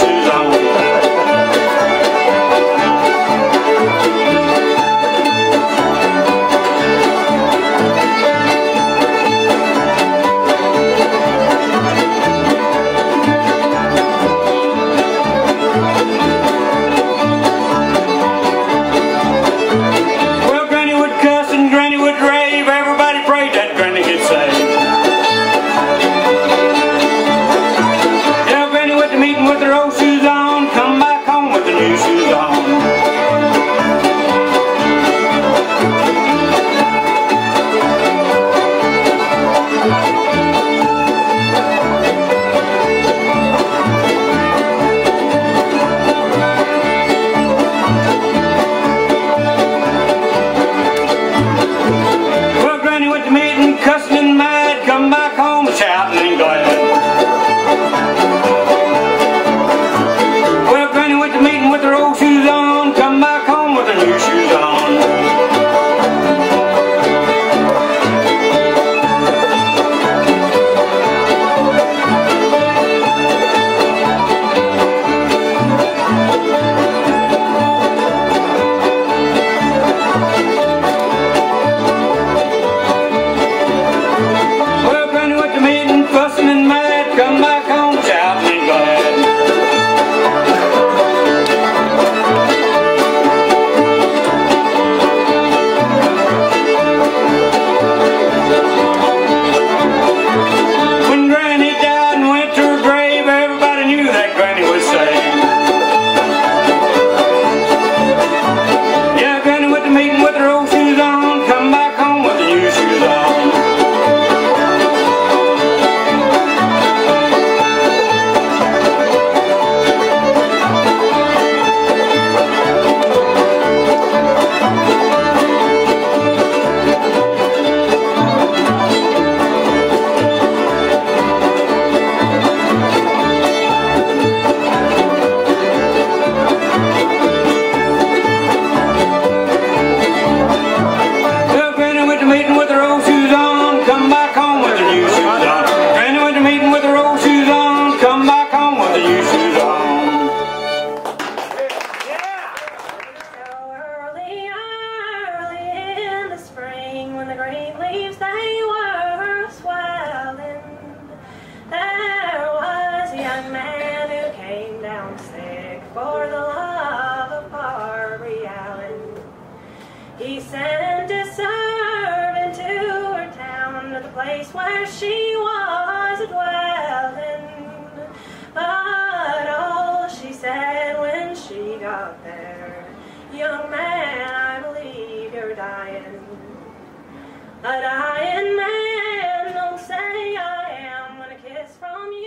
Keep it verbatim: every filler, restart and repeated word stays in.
shoes on. Well, Granny would cuss and Granny would rave. Everybody prayed that Granny get saved. Yeah, Granny went to meeting with her old shoes on, come back home with the new shoes on. Cussing and mad, come back home shouting and glad. Well, Granny went to meeting with her old shoes on, come back home with her new shoes on. Fussing and mad, come back home shouting and glad. When Granny died and went to her grave, everybody knew that Granny was saved. Yeah, Granny went to meeting with her old shoes on, come back home with the new shoes on. Meeting with her old shoes on, come back home with her new shoes on. Granny went to meeting with her old shoes on, come back home with her new shoes on. Yeah. So early, early in the spring, when the green leaves they were swelling, there was a young man who came down sick for the love of Barbie Allen. He sent his servant to her town, to the place where she was dwelling. But all she said when she got there, young man, I believe you're dying. A dying man, don't say I am, when a kiss from you